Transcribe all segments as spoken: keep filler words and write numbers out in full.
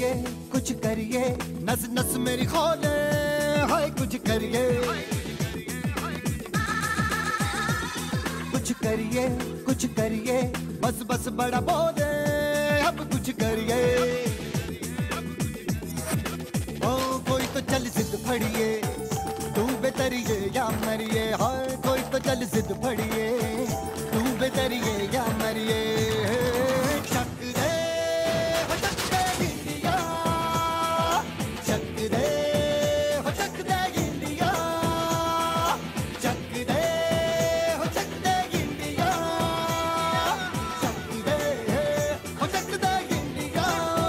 कुछ करिए, नस नस मेरी खोले, हाय कुछ करिए, कुछ करिए कुछ करिए, बस बस बड़ा बोले, अब कुछ करिए। ओ कोई तो चल जिद फड़िए, तू बेतरिए या मरिए, हाय कोई तो चल जिद फड़िए, तू बेतरिए या मरिए। चक दे हो चक दे गिलिया, चक दे हो चक दे गिलिया, चक दे हो चक दे गिलिया, चक दे हो चक दे गिलिया।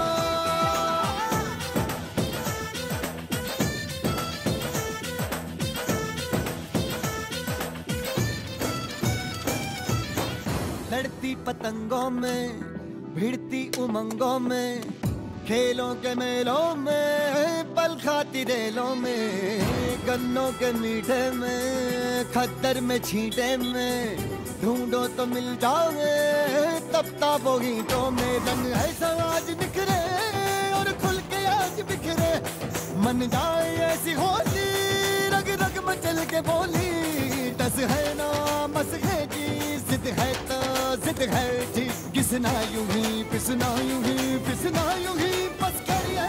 लड़ती पतंगों में, भिड़ती उमंगों में, खेलों के मेलों में, पल खाती रेलों में, गन्नों के मीठे में, खद्दर में छींटे में, ढूंढो तो मिल जाओगे तब ताबो ईंटों में। रंग है समाज निखरे और खुल के आज बिखरे, मन जाए ऐसी होली, रग रग मचल के बोली। टस है ना मस है जी, जिद है तो जिद है जी, घिसना यूं ही पिसना यूं ही पिसना यूं ही बस करिए।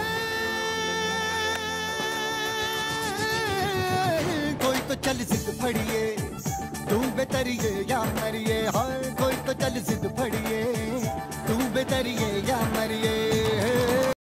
कोई तो चल जिद फड़िए, तू बेतरिए या मरिए, हाय कोई तो चल जिद फड़िए, तू बेतरिए या मरिए।